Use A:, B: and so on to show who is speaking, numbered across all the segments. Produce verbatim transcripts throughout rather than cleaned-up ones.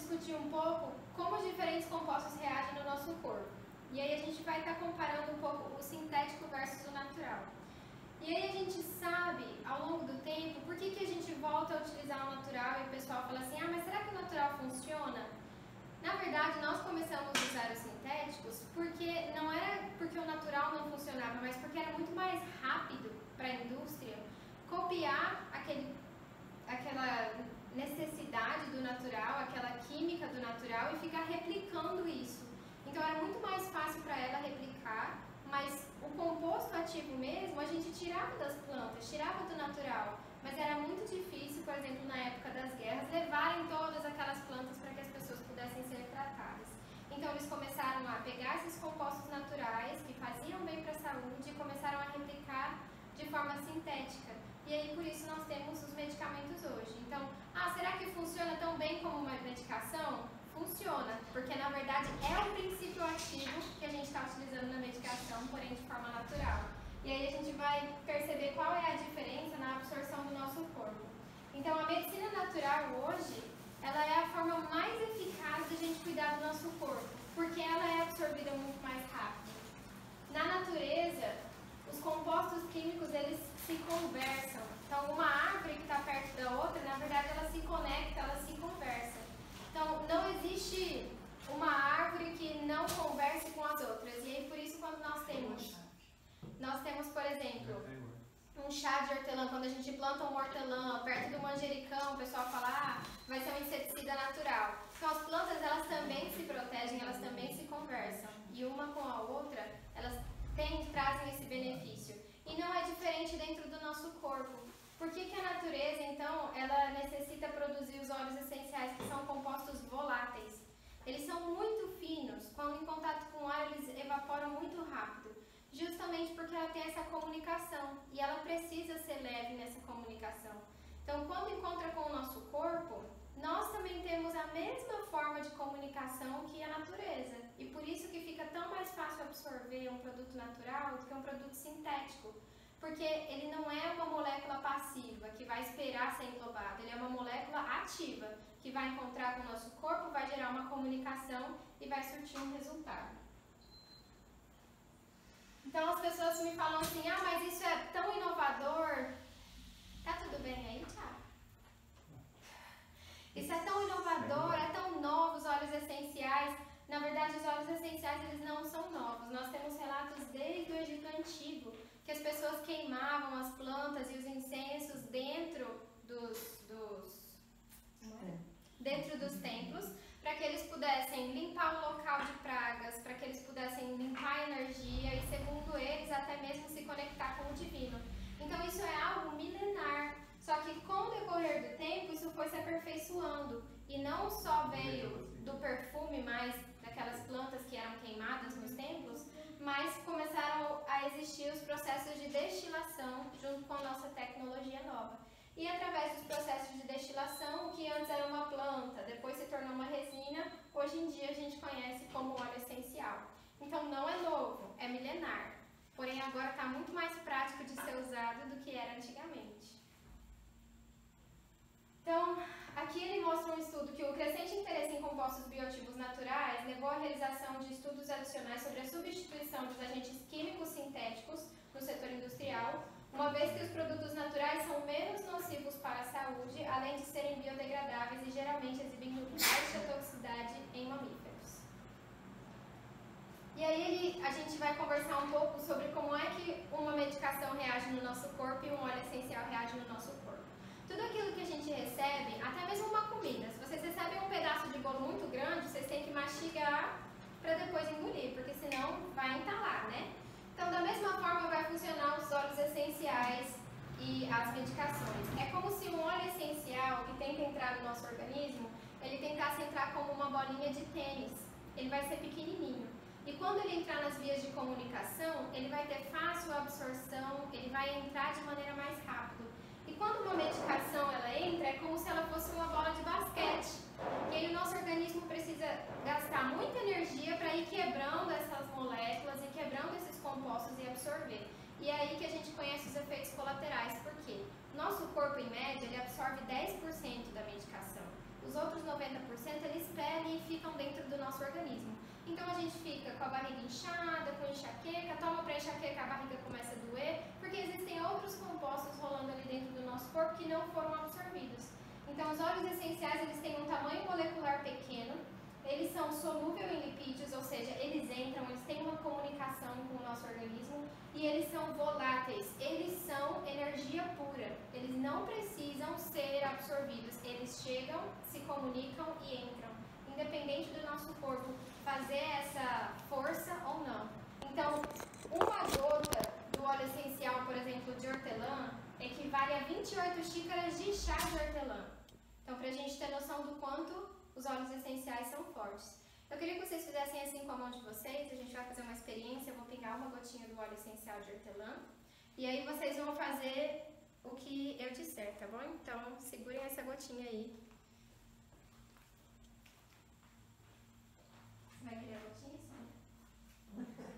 A: discutir um pouco como os diferentes compostos reagem no nosso corpo. E aí a gente vai estar comparando um pouco o sintético versus o natural. E aí a gente sabe, ao longo do tempo, por que, que a gente volta a utilizar o natural e o pessoal fala assim, ah, mas será que o natural funciona? Na verdade, nós começamos a usar os sintéticos porque não era porque o natural não funcionava, mas porque era muito mais rápido para a indústria copiar aquele, aquela necessidade do natural, aquela química do natural e ficar replicando isso. Então era muito mais fácil para ela replicar, mas o composto ativo mesmo a gente tirava das plantas, tirava do natural. Mas era muito difícil, por exemplo, na época das guerras, levarem todas aquelas plantas para que as pessoas pudessem ser tratadas. Então eles começaram a pegar esses compostos naturais que faziam bem para a saúde e começaram a replicar de forma sintética. E aí por isso nós temos os medicamentos hoje. Então, ah, será que funciona tão bem como uma medicação? Funciona, porque na verdade é o princípio ativo que a gente está utilizando na medicação, porém de forma natural. E aí a gente vai perceber qual é a diferença na absorção do nosso corpo. Então a medicina natural hoje, ela é a forma mais eficaz de a gente cuidar do nosso corpo, porque ela é absorvida muito mais rápido. Na natureza, os compostos químicos eles se conversam. Então uma árvore que está perto da outra, na verdade ela se conecta, ela se conversa. Então não existe uma árvore que não converse com as outras. E aí por isso quando nós temos Nós temos, por exemplo, um chá de hortelã. Quando a gente planta um hortelã perto do manjericão, o pessoal fala, ah, vai ser um inseticida natural. Então as plantas, elas também se protegem, elas também se conversam. E uma com a outra, elas têm, trazem esse benefício. E não é diferente dentro do nosso corpo. Por que que a natureza, então, ela necessita produzir os óleos essenciais, que são compostos voláteis? Eles são muito finos. Quando em contato com o ar, eles evaporam muito rápido. Justamente porque ela tem essa comunicação e ela precisa ser leve nessa comunicação. Então, quando encontra com o nosso corpo, nós também temos a mesma forma de comunicação que a natureza. E por isso que fica tão mais fácil absorver um produto natural do que um produto sintético. Porque ele não é uma molécula passiva que vai esperar ser englobado, ele é uma molécula ativa que vai encontrar com o nosso corpo, vai gerar uma comunicação e vai surtir um resultado. Então as pessoas me falam assim, ah, mas isso é tão inovador. Tá tudo bem aí, Thiago? Isso é tão inovador, é tão novo, os óleos essenciais. Na verdade, os óleos essenciais, eles não são novos. Nós temos relatos desde o Egito Antigo, que as pessoas queimavam as plantas e os incensos dentro dos, dos, dentro dos templos, para que eles pudessem limpar o local de pragas, para que eles pudessem limpar a energia e, segundo eles, até mesmo se conectar com o divino. Então isso é algo milenar, só que com o decorrer do tempo isso foi se aperfeiçoando e não só veio do perfume mais daquelas plantas que eram queimadas nos templos, mas começaram a existir os processos de destilação junto com a nossa tecnologia nova. E através dos processos de destilação, o que antes era uma planta, depois se tornou uma resina, hoje em dia a gente conhece como óleo essencial. Então não é novo, é milenar. Porém agora está muito mais prático de ser usado do que era antigamente. Então, aqui ele mostra um estudo que o crescente interesse em compostos bioativos naturais levou à realização de estudos adicionais sobre a substituição dos agentes químicos sintéticos no setor industrial, uma vez que os produtos naturais são menos nocivos para a saúde, além de serem biodegradáveis e geralmente exibindo baixa toxicidade em mamíferos. E aí ele, a gente vai conversar um pouco sobre como é que uma medicação reage no nosso corpo e um óleo essencial reage no nosso corpo. Tudo aquilo que a gente recebe, até mesmo uma comida, se vocês recebem um pedaço de bolo muito grande, vocês têm que mastigar para depois engolir, porque senão vai entalar, né? Então, da mesma forma, vai funcionar os óleos essenciais e as medicações. É como se um óleo essencial que tenta entrar no nosso organismo, ele tentasse entrar como uma bolinha de tênis. Ele vai ser pequenininho. E quando ele entrar nas vias de comunicação, ele vai ter fácil absorção, ele vai entrar de maneira mais rápida. E quando uma medicação ela entra, é como se ela fosse uma bola de basquete. E aí o nosso organismo precisa gastar muita energia para ir quebrando essas moléculas e quebrando esses compostos e absorver. E é aí que a gente conhece os efeitos colaterais. Por quê? Nosso corpo, em média, ele absorve dez por cento da medicação. Os outros noventa por cento eles também ficam dentro do nosso organismo. Então a gente fica com a barriga inchada, com enxaqueca, toma para enxaqueca, a barriga começa a doer, porque existem outros compostos rolando ali dentro do nosso corpo que não foram absorvidos. Então os óleos essenciais, eles têm um tamanho molecular pequeno, eles são solúveis em lipídios, ou seja, eles entram, eles têm uma comunicação com o nosso organismo e eles são voláteis, eles são energia pura, eles não precisam ser absorvidos, eles chegam, se comunicam e entram, independente do nosso corpo fazer essa força ou não. Então, uma gota do óleo essencial, por exemplo, de hortelã, equivale a vinte e oito xícaras de chá de hortelã. Então, para a gente ter noção do quanto os óleos essenciais são fortes. Eu queria que vocês fizessem assim com a mão de vocês, a gente vai fazer uma experiência, eu vou pingar uma gotinha do óleo essencial de hortelã, e aí vocês vão fazer o que eu disser, tá bom? Então, segurem essa gotinha aí. Vai querer a gotinha, Sônia?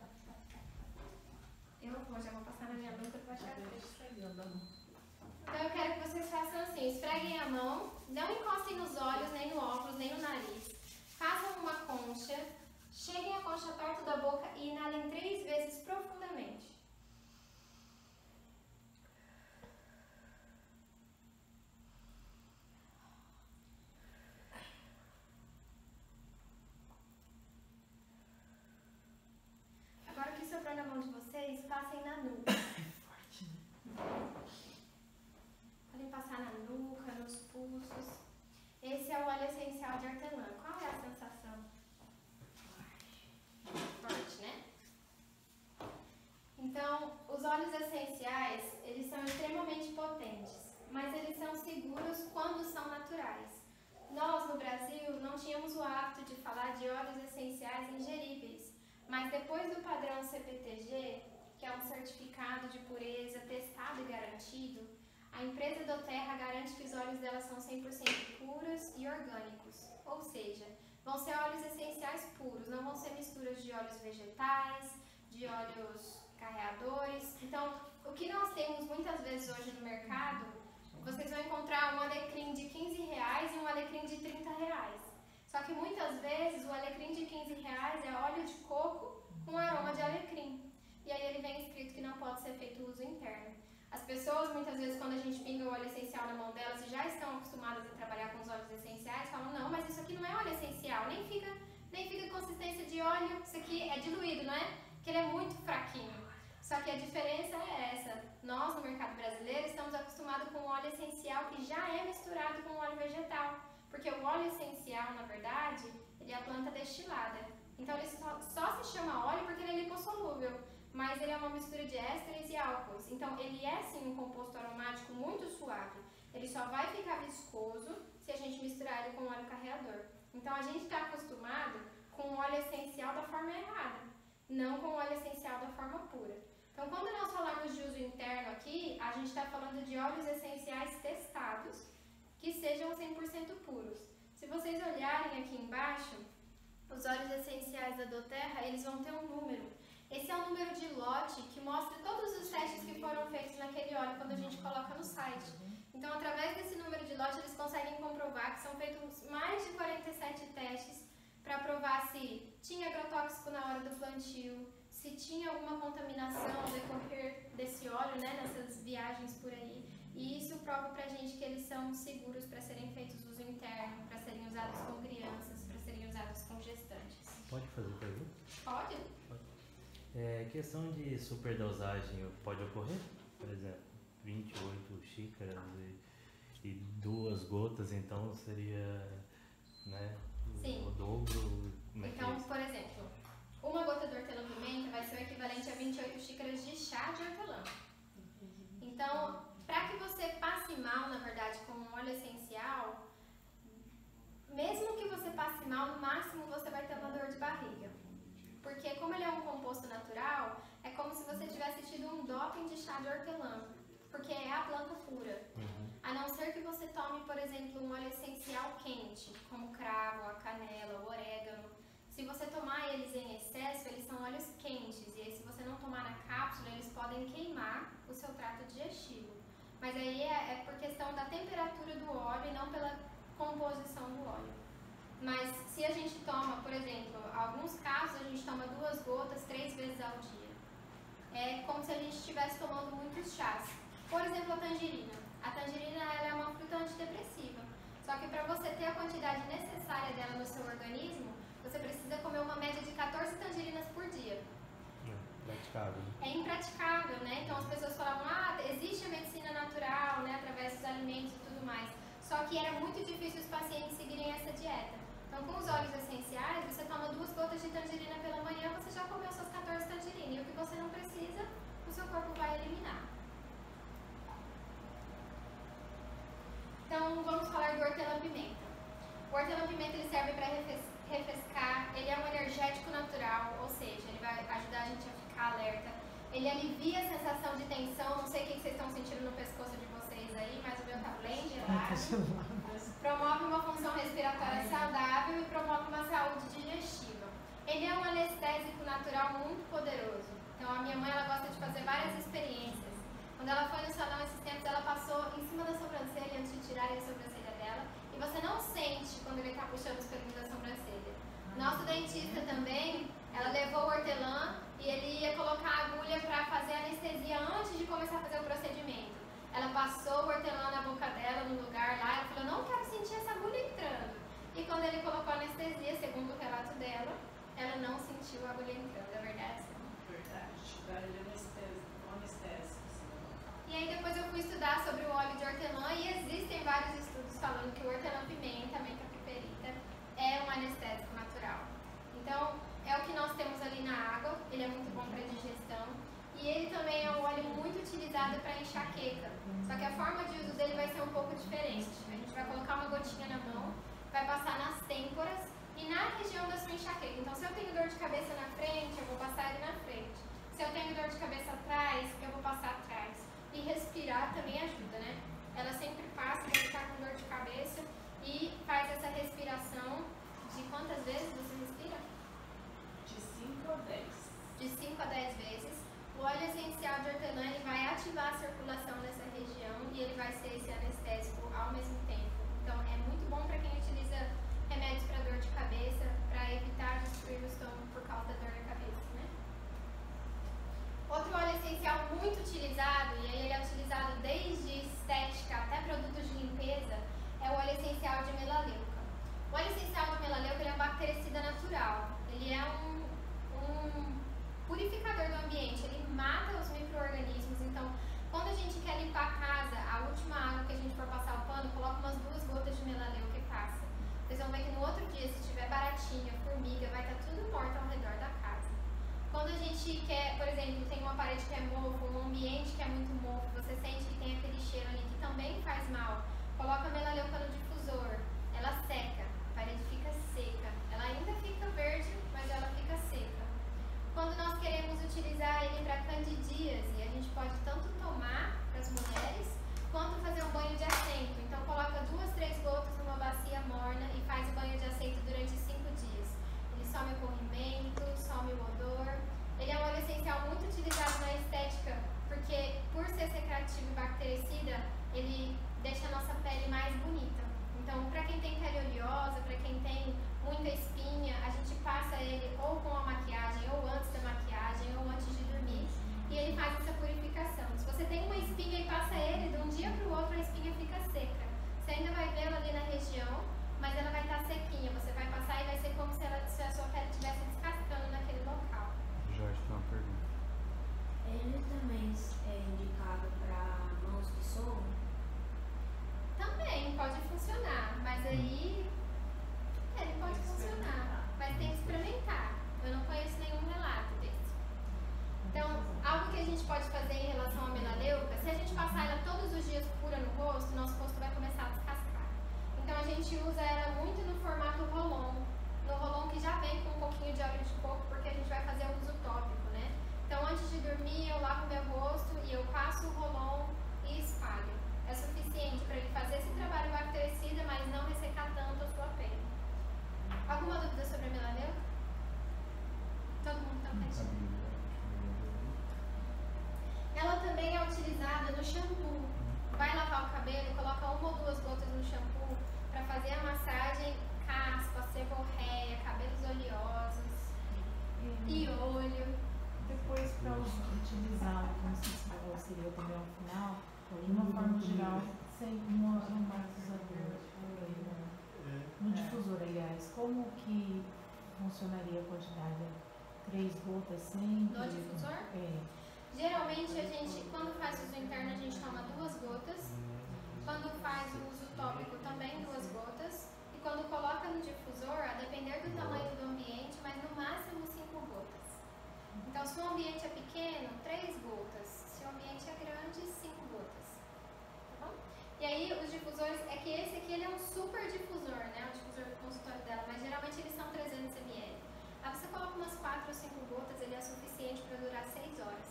A: Eu vou, já vou passar na minha nuca para achar Então eu quero que vocês façam assim, esfreguem a mão, não encostem nos olhos, nem no óculos, nem no nariz. Façam uma concha, cheguem a concha perto da boca e inalem três vezes profundamente. Agora o que sobrou na mão de vocês, passem na nuca. Podem passar na nuca, nos pulsos. Esse é o óleo essencial de hortelã. Qual é a sensação? Forte, né? Então, os óleos essenciais, eles são extremamente potentes, mas eles são seguros quando são naturais. Nós, no Brasil, não tínhamos o hábito de falar de óleos essenciais ingeríveis, mas depois do padrão C P T G, que é um certificado de pureza testado e garantido, a empresa doTERRA garante que os óleos dela são cem por cento puros e orgânicos, ou seja, vão ser óleos essenciais puros, não vão ser misturas de óleos vegetais, de óleos carreadores. Então, o que nós temos muitas vezes hoje no mercado, vocês vão encontrar um alecrim de quinze reais e um alecrim de trinta reais. Só que muitas vezes o alecrim de quinze reais é óleo de coco com aroma de alecrim. E aí ele vem escrito que não pode ser feito uso interno. As pessoas, muitas vezes, quando a gente pinga o óleo essencial na mão delas e já estão acostumadas a trabalhar com os óleos essenciais, falam, não, mas isso aqui não é óleo essencial, nem fica, nem fica consistência de óleo, isso aqui é diluído, não é? Porque ele é muito fraquinho. Só que a diferença é essa, nós no mercado brasileiro estamos acostumados com o óleo essencial que já é misturado com o óleo vegetal, porque o óleo essencial, na verdade, ele é a planta destilada. Então ele só, só se chama óleo porque ele é lipossolúvel, mas ele é uma mistura de ésteres e álcools. Então ele é sim um composto aromático muito suave. Ele só vai ficar viscoso se a gente misturar ele com óleo carreador. Então a gente está acostumado com o óleo essencial da forma errada, não com o óleo essencial da forma pura. Então quando nós falamos de uso interno aqui, a gente está falando de óleos essenciais testados que sejam cem por cento puros. Se vocês olharem aqui embaixo, os óleos essenciais da doTERRA, eles vão ter um número. Esse é o número de lote que mostra todos os testes que foram feitos naquele óleo quando a gente coloca no site. Então, através desse número de lote, eles conseguem comprovar que são feitos mais de quarenta e sete testes para provar se tinha agrotóxico na hora do plantio, se tinha alguma contaminação ao decorrer desse óleo, né, nessas viagens por aí. E isso prova pra gente que eles são seguros para serem feitos uso interno, para serem usados com crianças, para serem usados com gestantes.
B: Pode fazer pergunta?
A: Pode.
B: Pode. É, questão de superdosagem pode ocorrer? Por exemplo, vinte e oito xícaras e, e duas gotas, então seria, né,
A: Sim.
B: o dobro? Como é
A: Então,
B: que é
A: por exemplo, uma gota de hortelã-pimenta vai ser o equivalente a vinte e oito xícaras de chá de hortelã. Então, para que você passe mal, na verdade, com um óleo essencial, mesmo que você passe mal, no máximo você vai ter uma dor de barriga. Porque como ele é um composto natural, é como se você tivesse tido um doping de chá de hortelã, porque é a planta pura.
B: Uhum.
A: A não ser que você tome, por exemplo, um óleo essencial quente, como o cravo, a canela, o orégano. Se você tomar eles em excesso, eles são óleos quentes, e aí se você não tomar na cápsula, eles podem queimar o seu trato digestivo. Mas aí é, é por questão da temperatura do óleo e não pela composição do óleo. Mas se a gente toma, por exemplo, alguns casos a gente toma duas gotas três vezes ao dia. É como se a gente estivesse tomando muitos chás. Por exemplo, a tangerina. A tangerina ela é uma fruta antidepressiva. Só que para você ter a quantidade necessária dela no seu organismo, você precisa comer uma média de quatorze tangerinas por dia.
B: Praticável.
A: É impraticável, né? Então as pessoas falavam, ah, existe a medicina natural, né, através dos alimentos e tudo mais. Só que era muito difícil os pacientes seguirem essa dieta. Então com os óleos essenciais, você toma duas gotas de tangerina pela manhã, você já comeu suas quatorze tangerinas. E o que você não precisa, o seu corpo vai eliminar. Então vamos falar do hortelã-pimenta. O hortelã-pimenta ele serve para refrescar, ele é um energético natural, ou seja, ele vai ajudar a gente a ficar alerta. Ele alivia a sensação de tensão, não sei o que vocês estão sentindo no pescoço de vocês aí, mas o meu tá bem gelado. Promove uma função respiratória saudável e promove uma saúde digestiva. Ele é um anestésico natural muito poderoso. Então a minha mãe ela gosta de fazer várias experiências. Quando ela foi no salão esses tempos, ela passou em cima da sobrancelha antes de tirarem a sobrancelha dela. E você não sente quando ele está puxando os pelos da sobrancelha. Nosso dentista também, ela levou o hortelã e ele ia colocar a agulha para fazer anestesia antes de começar a fazer o procedimento. Ela passou o hortelã na boca dela, no lugar lá, ela falou, não quero sentir essa agulha entrando. E quando ele colocou a anestesia, segundo o relato dela, ela não sentiu a agulha entrando, é verdade?
C: Verdade, dá ele anestésico, anestésico.
A: E aí depois eu fui estudar sobre o óleo de hortelã e existem vários estudos falando que o hortelã-pimenta, a menta piperita, é um anestésico natural. Então, é o que nós temos ali na água, ele é muito bom para digestão. E ele também é um óleo muito utilizado para enxaqueca. Só que a forma de uso dele vai ser um pouco diferente. A gente vai colocar uma gotinha na mão, vai passar nas têmporas e na região da sua enxaqueca. Então, se eu tenho dor de cabeça na frente, eu vou passar ele na frente. Se eu tenho dor de cabeça atrás, eu vou passar atrás. E respirar também ajuda, né? Ela sempre passa quando está com dor de cabeça e faz essa respiração de quantas vezes você respira?
C: De cinco a dez.
A: De cinco a dez vezes. O óleo essencial de hortelã ele vai ativar a circulação nessa região e ele vai ser esse anestésico ao mesmo tempo. Então é muito bom para quem utiliza remédios para dor de cabeça, para evitar destruir o estômago por causa da dor na cabeça, né? Outro óleo essencial muito utilizado, e aí ele é utilizado desde estética até produtos de limpeza, é o óleo essencial de melaleuca. O óleo essencial de melaleuca ele é um bactericida natural. Ele é um, um purificador do ambiente, ele mata os micro-organismos. Então, quando a gente quer limpar a casa, a última água que a gente for passar o pano, coloca umas duas gotas de melaleuca e passa. Vocês vão ver que no outro dia, se tiver baratinha, formiga, vai estar tudo morto ao redor da casa. Quando a gente quer, por exemplo, tem uma parede que é mofo, um ambiente que é muito mofo, você sente que tem aquele cheiro ali que também faz mal, coloca a melaleuca no difusor, ela seca, a parede fica seca, ela ainda fica verde, mas ela fica seca. Quando nós queremos utilizar ele para candidíase, a gente pode tanto tomar para as mulheres, quanto fazer um banho de assento. Então coloca duas, três gotas numa bacia morna e faz o banho de assento durante cinco dias. Ele some o corrimento, some o odor. Ele é um óleo essencial muito utilizado na estética, porque por ser secretivo e bactericida, ele deixa a nossa pele mais bonita. Então, para quem tem pele oleosa, para quem tem muita espinha, a gente passa ele ou com a maquiagem, ou antes da maquiagem, ou antes de dormir, e ele faz essa purificação. Se você tem uma espinha e passa ele, de um dia para o outro a espinha fica seca. Você ainda vai vê-la ali na região, mas ela vai estar sequinha. Você vai passar e vai ser como se, ela, se a sua pele estivesse descascando naquele local.
B: Jorge, tem uma pergunta.
D: Ele também é indicado para mãos que soam?
A: Também pode funcionar, mas aí ele pode funcionar, mas tem que experimentar. Eu não conheço nenhum relato desse. Então, algo que a gente pode fazer em relação à melaleuca, se a gente passar ela todos os dias pura no rosto, nosso rosto vai começar a descascar. Então a gente usa ela muito no formato rolon, no rolon que já vem com um pouquinho de óleo de coco, porque a gente vai fazer um uso tópico, né? Então antes de dormir eu lavo meu rosto e eu passo o rolon e espalho. É suficiente para ele fazer esse trabalho bactericida, mas não ressecar tanto a sua pele. Alguma dúvida sobre a melaleuca? Todo mundo está quietinho? Ela também é utilizada no shampoo. Vai lavar o cabelo, coloca uma ou duas gotas no shampoo para fazer a massagem caspa, seborréia.
E: pode dar é, três gotas sempre?
A: No difusor?
E: É.
A: Geralmente a gente, quando faz uso interno, a gente toma duas gotas. Quando faz o uso tópico, também duas gotas. E quando coloca no difusor, a depender do tamanho do ambiente, mas no máximo cinco gotas. Então, se o ambiente é pequeno, três gotas. Se o ambiente é grande, cinco gotas. Tá bom? E aí, os difusores, é que esse aqui ele é um super difusor, né? O difusor do consultório dela, mas geralmente eles são trezentos mililitros. Aí você coloca umas quatro ou cinco gotas, ele é suficiente para durar seis horas.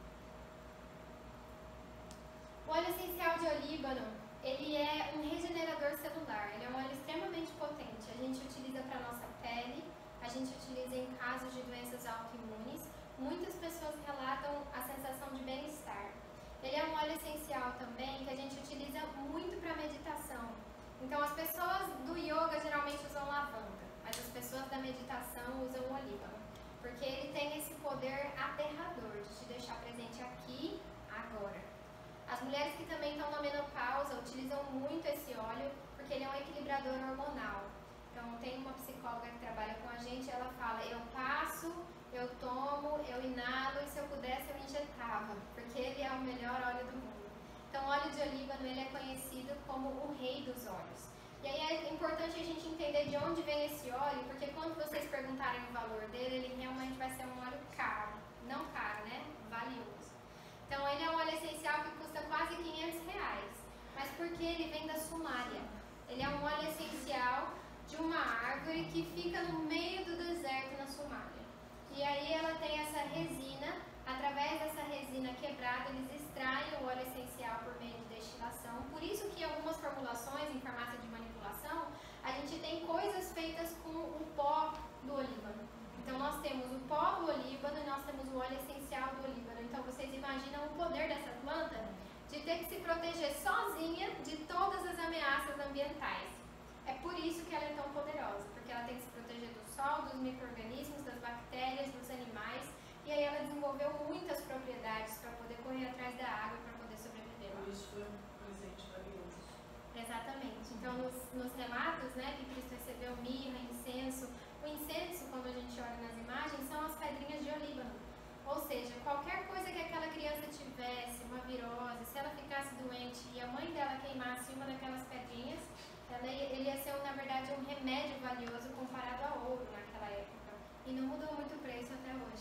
A: O óleo essencial de olíbano, ele é um regenerador celular, ele é um óleo extremamente potente. A gente utiliza para a nossa pele, a gente utiliza em casos de doenças autoimunes. Muitas pessoas relatam a sensação de bem-estar. Ele é um óleo essencial também que a gente utiliza muito para meditação. Então, as pessoas do yoga geralmente usam lavanda, mas as pessoas da meditação usam o olíbano, porque ele tem esse poder aterrador de te deixar presente aqui, agora. As mulheres que também estão na menopausa utilizam muito esse óleo, porque ele é um equilibrador hormonal. Então, tem uma psicóloga que trabalha com a gente, ela fala, eu passo, eu tomo, eu inalo, e se eu pudesse eu injetava, porque ele é o melhor óleo do mundo. Então, o óleo de olíbano, ele é conhecido como o rei dos óleos. E aí é importante a gente entender de onde vem esse óleo, porque quando vocês perguntarem o valor dele, ele realmente vai ser um óleo caro. Não caro, né? Valioso. Então, ele é um óleo essencial que custa quase quinhentos reais. Mas porque ele vem da Somália. Ele é um óleo essencial de uma árvore que fica no meio do deserto na Somália. E aí ela tem essa resina, através dessa resina quebrada, eles extraem o óleo essencial por meio de destilação. Por isso que em algumas formulações, em farmácia de manipulação, a gente tem coisas feitas com o pó do olíbano. Então nós temos o pó do olíbano e nós temos o óleo essencial do olíbano. Então vocês imaginam o poder dessa planta de ter que se proteger sozinha de todas as ameaças ambientais. É por isso que ela é tão poderosa, porque ela tem que se proteger do sol, dos micro-organismos, das bactérias, dos animais, e aí ela desenvolveu muitas propriedades para poder correr atrás da água, para poder sobreviver lá.
C: Por isso foi um presente valioso.
A: Exatamente. Então, nos, nos relatos, né, que Cristo recebeu mirra, incenso, o incenso, quando a gente olha nas imagens, são as pedrinhas de olíbano. Ou seja, qualquer coisa que aquela criança tivesse, uma virose, se ela ficasse doente e a mãe dela queimasse uma daquelas pedrinhas, ela ia, ele ia ser, na verdade, um remédio valioso comparado a ouro naquela época. E não mudou muito o preço até hoje.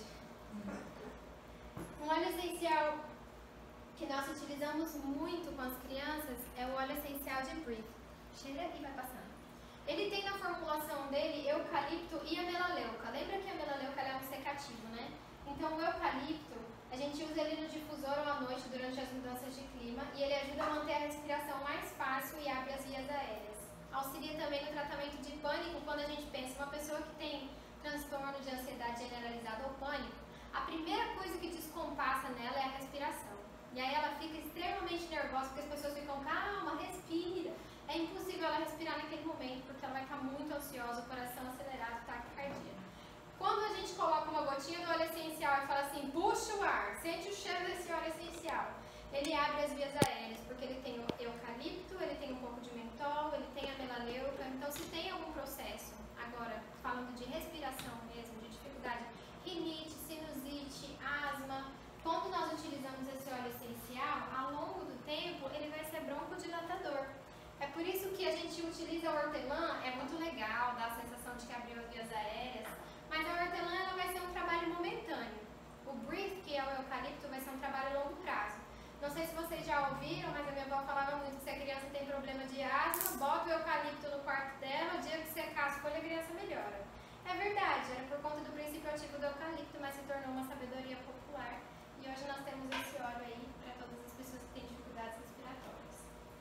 A: Um óleo essencial que nós utilizamos muito com as crianças é o óleo essencial de Breathe. Cheira e vai passando. Ele tem na formulação dele eucalipto e a melaleuca. Lembra que a melaleuca é um secativo, né? Então o eucalipto, a gente usa ele no difusor ou à noite durante as mudanças de clima e ele ajuda a manter a respiração mais fácil e abre as vias aéreas. Auxilia também no tratamento de pânico quando a gente pensa uma pessoa que tem transtorno de ansiedade generalizada ou pânico, a primeira coisa que descompassa nela é a respiração. E aí ela fica extremamente nervosa porque as pessoas ficam, calma, respira. É impossível ela respirar naquele momento porque ela vai estar muito ansiosa, o coração acelerado, taquicardia. Quando a gente coloca uma gotinha do óleo essencial e fala assim, puxa o ar, sente o cheiro desse óleo essencial, ele abre as vias aéreas, porque ele tem o eucalipto, ele tem um pouco de mentol, ele tem a melaleuca. Então, se tem algum processo, agora, falando de respiração mesmo, de dificuldade, rinite, sinusite, asma, quando nós utilizamos esse óleo essencial, ao longo do tempo, ele vai ser broncodilatador. É por isso que a gente utiliza a hortelã, é muito legal, dá a sensação de que abriu as vias aéreas, mas a hortelã ela vai ser um trabalho momentâneo. O Breathe, que é o eucalipto, vai ser um trabalho a longo prazo. Não sei se vocês já ouviram, mas a minha avó falava muito que se a criança tem problema de asma, bota o eucalipto no quarto dela, o dia que secar as folhas, a criança melhora. É verdade, era por conta do princípio ativo do eucalipto, mas se tornou uma sabedoria popular. E hoje nós temos esse óleo aí para todas as pessoas que têm dificuldades respiratórias.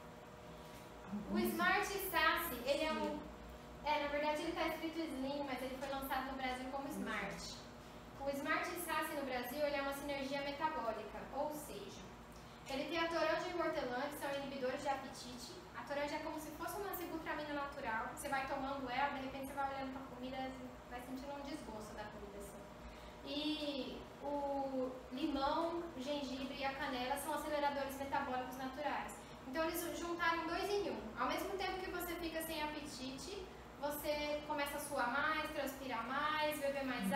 A: O Smart Sassy, ele é um... É, na verdade ele está escrito Slim, mas ele foi lançado no Brasil como Smart. O Smart Sassy no Brasil, ele é uma sinergia metabólica, ou seja, ele tem a toranja e o hortelã, que são inibidores de apetite. A toranja é como se fosse uma sibutramina natural. Você vai tomando ela, de repente você vai olhando para a comida e vai sentindo um desgosto da comida. Assim. E o limão, o gengibre e a canela são aceleradores metabólicos naturais. Então eles juntaram dois em um. Ao mesmo tempo que você fica sem apetite, você começa a suar mais, transpirar mais, beber mais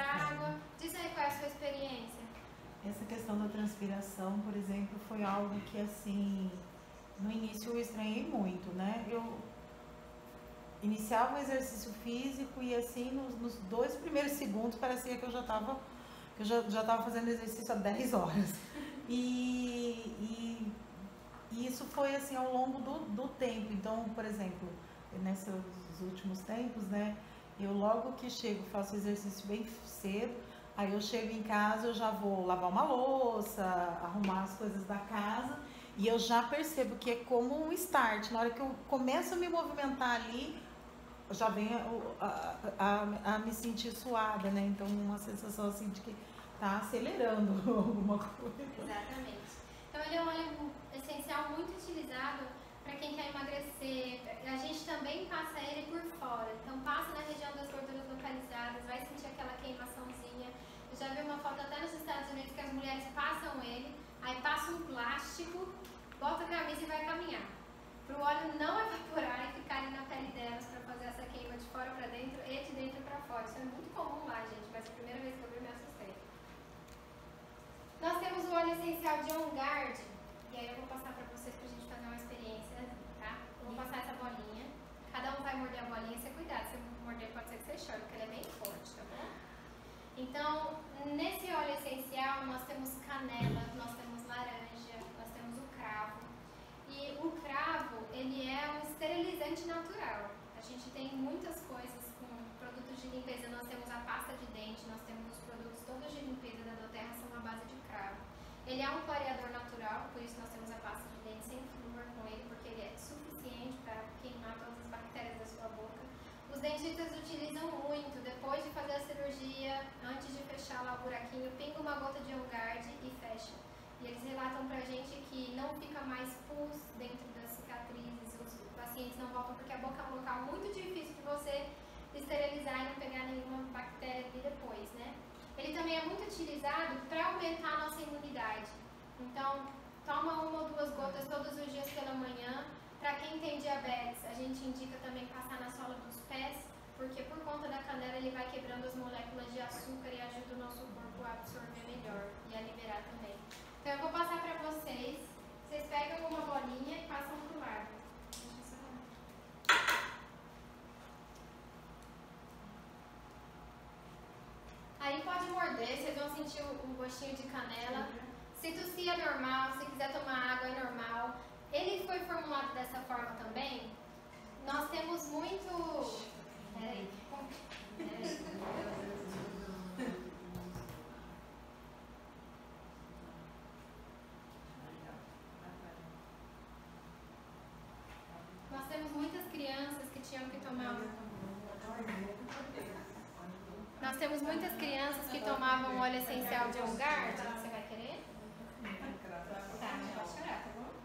E: Essa questão da transpiração, por exemplo, foi algo que, assim, no início eu estranhei muito, né? Eu iniciava o exercício físico e, assim, nos, nos dois primeiros segundos parecia que eu já estava eu já, já estava fazendo exercício há dez horas. E, e, e isso foi, assim, ao longo do, do tempo. Então, por exemplo, nesses últimos tempos, né? Eu logo que chego, faço exercício bem cedo. Aí eu chego em casa, eu já vou lavar uma louça, arrumar as coisas da casa e eu já percebo que é como um start. Na hora que eu começo a me movimentar ali, já vem a, a, a, a me sentir suada, né? Então uma sensação assim de que tá acelerando alguma coisa.
A: Exatamente. Então ele é um óleo essencial muito utilizado para quem quer emagrecer. A gente também passa ele por fora. Então passa na região das gorduras localizadas, vai sentir aquela queimaçãozinha. Eu já vi uma foto até nos Estados Unidos que as mulheres passam ele, aí passa um plástico, bota a camisa e vai caminhar. Para o óleo não evaporar e ficar ali na pele delas para fazer essa queima de fora para dentro e de dentro para fora. Isso é muito comum lá, gente, mas a primeira vez que eu vi eu me assustei. Nós temos o óleo essencial de On Guard, e aí eu vou passar para vocês para a gente fazer uma experiência, tá? Eu vou passar essa bolinha, cada um vai morder a bolinha, você cuidado, se você morder pode ser que você chore, porque ele é bem forte, tá bom? Então, nesse óleo essencial nós temos canela, nós temos laranja, nós temos o cravo. E o cravo, ele é um esterilizante natural. A gente tem muitas coisas com produtos de limpeza, nós temos a pasta de dente, nós temos os produtos todos de limpeza da Doterra são à base de cravo. Ele é um clareador natural, por isso nós temos a pasta de dente sem flúor com ele, porque ele é suficiente para queimar todas as bactérias da sua boca. Os dentistas utilizam muito, depois de fazer a cirurgia, antes de fechar lá o buraquinho, pinga uma gota de On Guard e fecha. E eles relatam pra gente que não fica mais pus dentro das cicatrizes, os pacientes não voltam porque a boca é um local muito difícil de você esterilizar e não pegar nenhuma bactéria ali depois, né? Ele também é muito utilizado para aumentar a nossa imunidade. Então, toma uma ou duas gotas todos os dias pela manhã. Para quem tem diabetes, a gente indica também passar na sola dos pés, porque por conta da canela ele vai quebrando as moléculas de açúcar e ajuda o nosso corpo a absorver melhor e a liberar também. Então eu vou passar para vocês, vocês pegam uma bolinha e passam pro lado. Deixa eu só... Aí pode morder, vocês vão sentir o, o gostinho de canela. Se tossir é normal, se quiser tomar água é normal. Ele foi formulado dessa forma também. Nós temos muito... Peraí. Peraí. Nós temos muitas crianças que tinham que tomar... Nós temos muitas crianças que tomavam óleo essencial de On Guard. Você vai querer? Tá, não pode chorar, tá bom?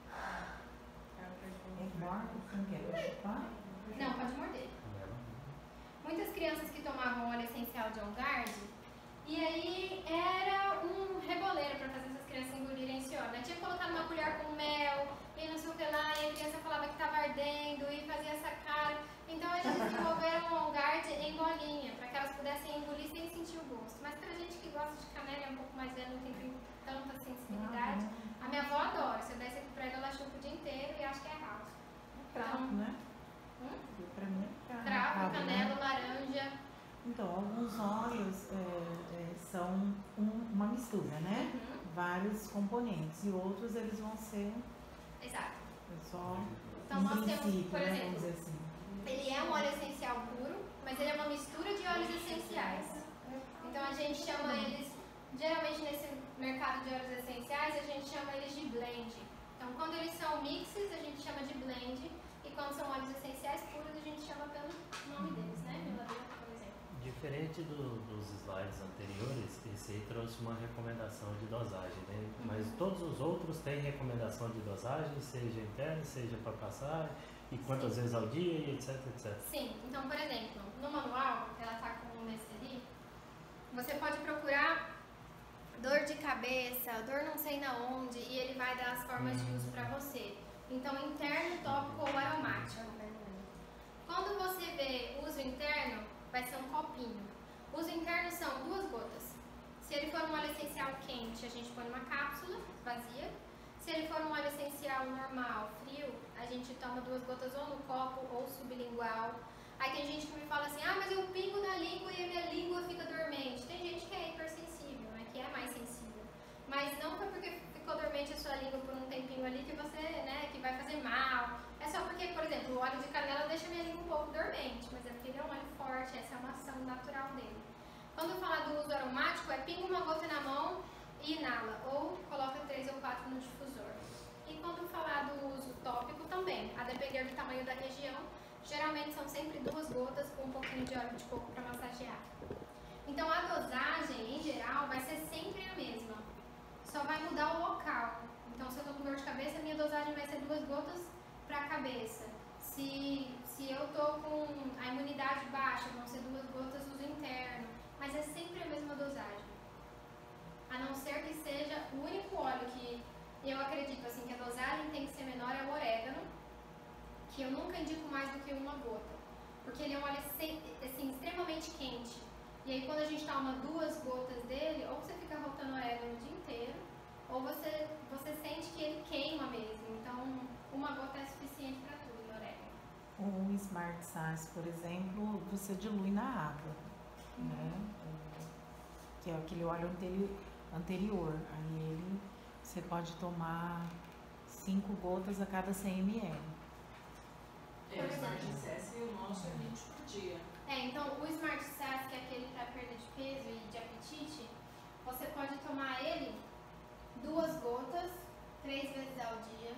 A: Não, pode morder. Muitas crianças que tomavam óleo essencial de On Guard, e aí era um reboleiro para fazer essas crianças engolirem esse óleo. Eu tinha colocado uma colher com mel, e não sei o que lá, e a criança falava que estava ardendo, e fazia essa cara. Então eles desenvolveram o On Guard em bolinha, para que elas pudessem engolir sem sentir o gosto. Mas pra gente que gosta de canela, é um pouco mais velha, não tem tanta sensibilidade. A minha avó adora, se eu desse aqui pra ela, ela chupa o dia inteiro e acha que é house.
E: Cravo,
A: Então,
E: né?
A: Hum?
E: Pra mim é cravo.
A: Cravo,
E: né?
A: canela, laranja.
E: Então, alguns óleos é, é, são um- uma mistura, né?
A: Uhum.
E: Vários componentes. E outros eles vão ser
A: Exato.
E: só
A: Então
E: um
A: nós temos,
E: princípio,
A: por
E: né?
A: exemplo,
E: Vamos dizer assim.
A: ele é um óleo essencial puro, mas ele é uma mistura de óleos essenciais. Então a gente chama eles, geralmente nesse mercado de óleos essenciais, a gente chama eles de blend. Então quando eles são mixes, a gente chama de blend, e quando são óleos essenciais puros, a gente chama pelo nome deles, né? Meladeira, por exemplo.
B: Diferente do- dos slides anteriores, esse aí trouxe uma recomendação de dosagem, né? Mas todos os outros têm recomendação de dosagem, seja interna, seja para passar, e quantas vezes ao dia, e etc, etcétera.
A: Sim, então por exemplo, no manual, ela tá com um desse ali, você pode procurar dor de cabeça, dor não sei na onde, e ele vai dar as formas de uso para você. Então, interno, tópico ou aromático. Quando você vê uso interno, vai ser um copinho. Uso interno são duas gotas. Se ele for um óleo essencial quente, a gente põe numa cápsula vazia. Se ele for um óleo essencial normal, frio, a gente toma duas gotas ou no copo ou sublingual. Aí tem gente que me fala assim, ah, mas eu pingo na língua e a minha língua fica dormente. Tem gente que é hipersensível, né, que é mais sensível. Mas não foi porque ficou dormente a sua língua por um tempinho ali que você, né, que vai fazer mal. É só porque, por exemplo, o óleo de canela deixa a minha língua um pouco dormente, mas é porque ele é um óleo forte, essa é uma ação natural dele. Quando eu falar do uso aromático, é pinga uma gota na mão e inala, ou coloca três ou quatro no difusor. E quando falar do uso tópico também, a depender do tamanho da região, geralmente são sempre duas gotas com um pouquinho de óleo de coco para massagear. Então a dosagem, em geral, vai ser sempre a mesma, só vai mudar o local. Então se eu estou com dor de cabeça, a minha dosagem vai ser duas gotas para a cabeça. Se, se eu estou com a imunidade baixa, vão ser duas gotas uso interno, mas é sempre a mesma dosagem. A não ser que seja o único óleo que eu acredito assim, que a dosagem tem que ser menor, é o orégano, que eu nunca indico mais do que uma gota, porque ele é um óleo assim, extremamente quente. E aí quando a gente toma duas gotas dele, ou você fica rotando orégano o dia inteiro, ou você, você sente que ele queima mesmo. Então uma gota é suficiente para tudo no orégano.
E: O Smart Sass, por exemplo, você dilui na água, uhum. né? Que é aquele óleo anterior. Aí ele, você pode tomar cinco gotas a cada cem mililitros.
C: É, o Smart Sass e o nosso é vinte por dia.
A: É, então o Smart Sass, que é aquele para perda de peso e de apetite, você pode tomar ele duas gotas, três vezes ao dia.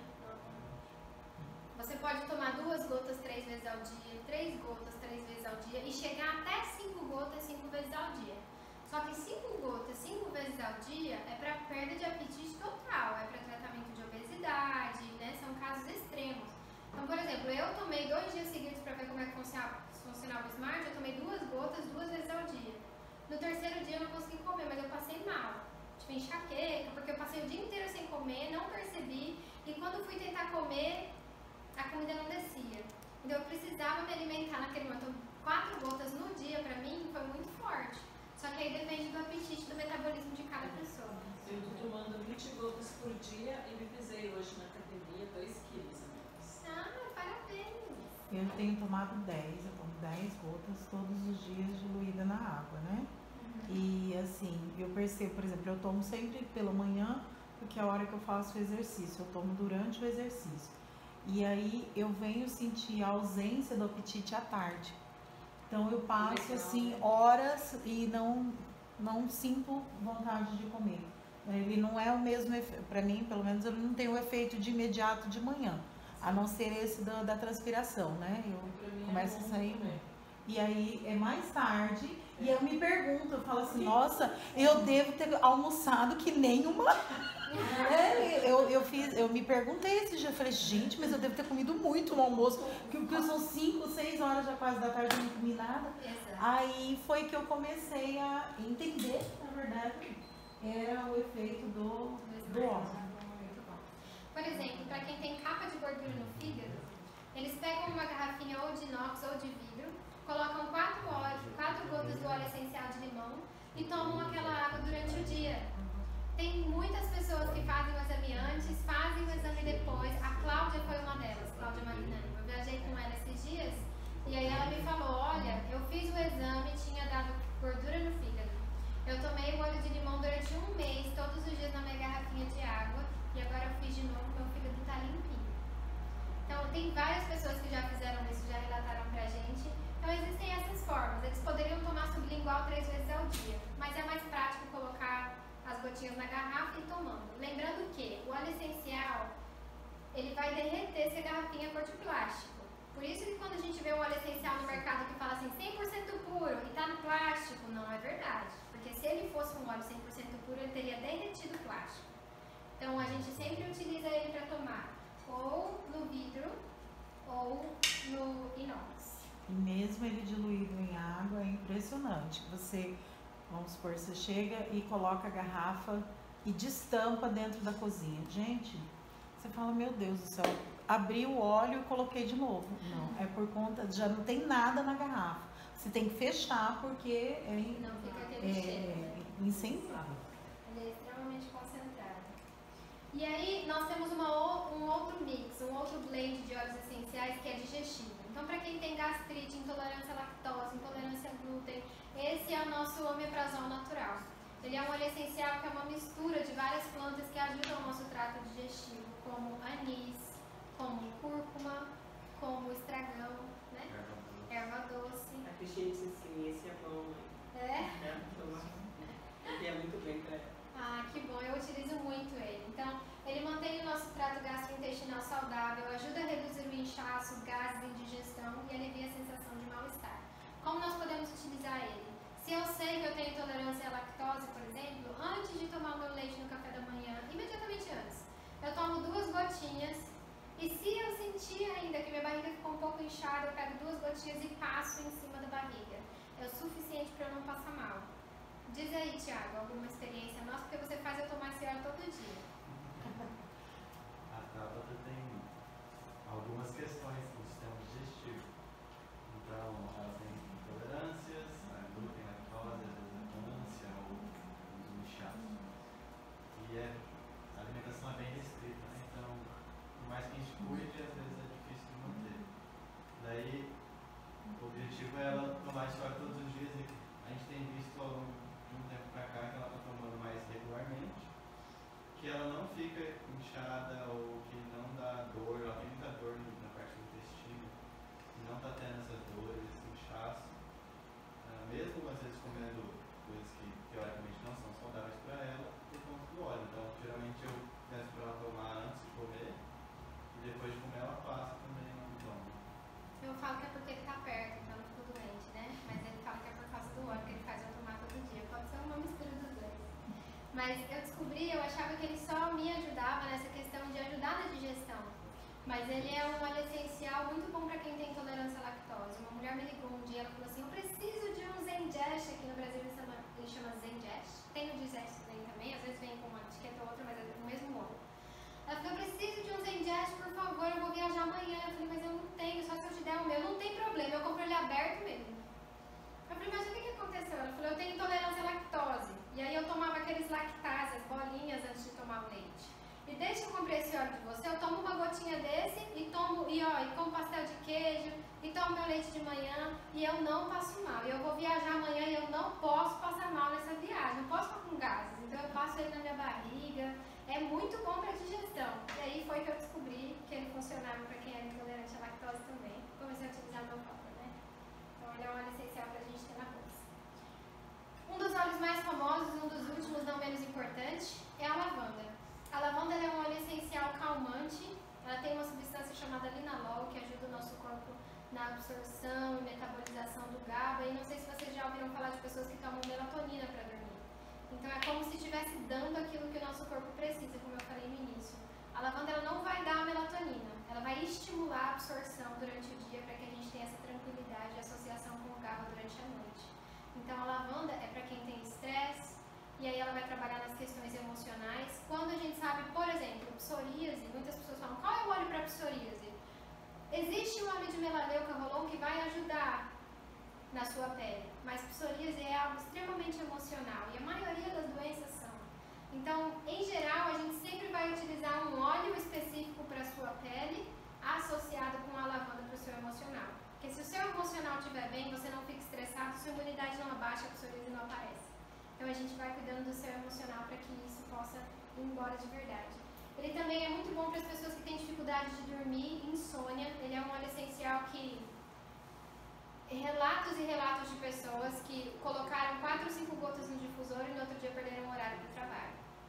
A: Você pode tomar duas gotas três vezes ao dia, três gotas três vezes ao dia e chegar até cinco gotas cinco vezes ao dia. Só que cinco gotas cinco vezes ao dia é para perda de apetite total, é para tratamento de obesidade, né? São casos extremos. Então, por exemplo, eu tomei dois dias seguidos para ver como é que funcionava o Smart, eu tomei duas gotas duas vezes ao dia. No terceiro dia eu não consegui comer, mas eu passei mal. Tive enxaqueca, porque eu passei o dia inteiro sem comer, não percebi, e quando fui tentar comer, a comida não descia. Então eu precisava me alimentar naquele momento. Então, quatro gotas no dia, pra mim, foi muito forte. Só que aí depende do apetite, do metabolismo de cada pessoa.
C: Eu estou tomando vinte gotas por dia e me pesei hoje na academia, dois quilos a menos.
A: Ah, parabéns!
E: Eu tenho tomado dez, eu tomo dez gotas todos os dias diluída na água, né? Uhum. E assim, eu percebo, por exemplo, eu tomo sempre pela manhã, porque é a hora que eu faço o exercício, eu tomo durante o exercício. E aí eu venho sentir a ausência do apetite à tarde. Então eu passo Legal, assim né? horas e não, não sinto vontade de comer. Ele não é o mesmo efeito, para mim pelo menos ele não tem o efeito de imediato de manhã, a não ser esse da, da transpiração, né? Eu começo a sair. E aí é mais tarde é. e eu me pergunto, eu falo assim, nossa, eu devo ter almoçado que nem uma... É, eu, eu, fiz, eu me perguntei esse dia, eu falei, gente, mas eu devo ter comido muito no almoço, porque são cinco, seis horas já quase da tarde, eu não comi nada. Exato. Aí foi que eu comecei a entender, na verdade, era o efeito do, do óleo.
A: Por exemplo, para quem tem capa de gordura no fígado, eles pegam uma garrafinha ou de inox ou de vidro, colocam quatro, óleo, quatro gotas do óleo essencial de limão e tomam aquela água durante o dia. Tem muitas pessoas que fazem o exame antes, fazem o exame depois. A Cláudia foi uma delas, Cláudia Magnani. Eu viajei com ela esses dias e aí ela me falou, olha, eu fiz o exame e tinha dado gordura no fígado. Eu tomei o óleo de limão durante um mês, todos os dias na minha garrafinha de água, e agora eu fiz de novo, meu fígado tá limpinho. Então tem várias pessoas que já fizeram isso, já relataram pra gente. Então existem essas formas. Eles poderiam tomar sublingual três vezes ao dia, mas é mais prático colocar as gotinhas na garrafa e tomando. Lembrando que o óleo essencial, ele vai derreter se a garrafinha for de plástico. Por isso que quando a gente vê um óleo essencial no mercado que fala assim cem por cento puro e tá no plástico, não é verdade. Porque se ele fosse um óleo cem por cento puro, ele teria derretido o plástico. Então a gente sempre utiliza ele para tomar ou no vidro ou no inox.
E: E mesmo ele diluído em água, é impressionante. Você... Vamos supor, você chega e coloca a garrafa e destampa dentro da cozinha. Gente, você fala, meu Deus do céu, abri o óleo e coloquei de novo. Não, é por conta, já não tem nada na garrafa. Você tem que fechar porque é,
A: não fica aquele
E: é,
A: cheiro.
E: incensável.
A: Ele é extremamente concentrado. E aí nós temos uma, o- um outro mix, um outro blend de óleos essenciais que é digestivo. Então, para quem tem gastrite, intolerância à lactose, intolerância a glúten, esse é o nosso omeprazol natural. Ele é um óleo essencial que é uma mistura de várias plantas que ajudam o nosso trato digestivo, como anis, como cúrcuma, como estragão, né? Erva doce.
F: A Cristina disse assim, esse é bom, mãe.
A: É?
F: É, toma. Ele é muito bem pra ela.
A: Ah, que bom, eu utilizo muito ele. Então, ele mantém o nosso trato gastrointestinal saudável, ajuda a reduzir o inchaço, gases e indigestão e alivia a sensação de mal-estar. Como nós podemos utilizar ele? Se eu sei que eu tenho intolerância à lactose, por exemplo, antes de tomar o meu leite no café da manhã, imediatamente antes, eu tomo duas gotinhas e se eu sentir ainda que minha barriga ficou um pouco inchada, eu pego duas gotinhas e passo em cima da barriga. É o suficiente para eu não passar mal. Diz aí, Thiago, alguma experiência nossa, porque você faz eu tomar esse óleo todo dia.
G: A Tabata tem algumas questões no sistema digestivo. Então, ela tem intolerâncias, a glúten, lactose, às vezes a ânsia ou os inchaços. E é, a alimentação é bem restrita, né? Então, por mais que a gente cuide, às vezes é difícil de manter. Daí, o objetivo é ela tomar esse óleo todos os dias e a gente tem visto ao longo de um tempo pra cá que ela está tomando mais regularmente, que ela não fica inchada ou que não dá dor, ela tem muita dor na parte do intestino, e não está tendo essas dores, esse inchaço, ah, mesmo às vezes comendo coisas que teoricamente não são saudáveis para ela, por conta do óleo. Então, geralmente eu peço para ela tomar antes de comer, e depois de comer ela passa também no toma.
A: Eu falo que é porque ele tá perto, então não fico doente, né? Mas ele fala que é por causa do óleo que ele faz eu tomar todo dia. Pode ser uma mistura dos dois. Mas eu descobri, eu achava que ele só me ajudava nessa questão de ajudar na digestão. Mas ele é um óleo essencial muito bom para quem tem intolerância à lactose. Uma mulher me ligou um dia, ela falou assim, eu preciso de um Zengest, aqui no Brasil ele chama, ele chama Zengest. Tem o Digest também, às vezes vem com uma etiqueta ou outra, mas é o mesmo óleo. Ela falou, eu preciso de um Zengest, por favor, eu vou viajar amanhã. Eu falei, mas eu não tenho, só se eu te der o meu. Não tem problema, eu compro ele aberto mesmo. Eu falei, mas o que, que aconteceu? Ela falou, eu tenho intolerância à lactose. E aí eu tomava aqueles lactase, as bolinhas antes de tomar o leite. E desde que eu comprei esse óleo de você, eu tomo uma gotinha desse e tomo, e ó, e como pastel de queijo, e tomo meu leite de manhã, e eu não passo mal. E eu vou viajar amanhã e eu não posso passar mal nessa viagem, não posso ficar com gases. Então eu passo ele na minha barriga. É muito bom para digestão. E aí foi que eu descobri que ele funcionava para quem era intolerante à lactose também. Comecei a utilizar no meu copo, né? Então ele é um óleo essencial para a gente ter na bolsa. Um dos óleos mais famosos, um dos últimos, não menos importante, é a lavanda. A lavanda é um óleo essencial calmante. Ela tem uma substância chamada linalol, que ajuda o nosso corpo na absorção e metabolização do GABA. E não sei se vocês já ouviram falar de pessoas que tomam melatonina para dormir. Então é como se estivesse dando aquilo que o nosso corpo precisa, como eu falei no início. A lavanda ela não vai dar a melatonina, ela vai estimular a absorção durante o dia para que a gente tenha essa tranquilidade e associação com o GABA durante a noite. Então a lavanda é para quem tem estresse, e aí ela vai trabalhar nas questões emocionais. Quando a gente sabe, por exemplo, psoríase, muitas pessoas falam, qual é o óleo para psoríase? Existe o óleo de melaleuca rolon que vai ajudar na sua pele, mas psoríase é algo extremamente emocional e a maioria das doenças são. Então, em geral, a gente sempre vai utilizar um óleo específico para a sua pele associado com a lavanda para o seu emocional. Porque se o seu emocional estiver bem, você não fica estressado, sua imunidade não abaixa, a psoríase não aparece. Então a gente vai cuidando do seu emocional para que isso possa ir embora de verdade. Ele também é muito bom para as pessoas que têm dificuldade de dormir, insônia. Ele é um óleo essencial que... Relatos e relatos de pessoas que colocaram quatro ou cinco gotas no difusor e no outro dia perderam o horário do trabalho.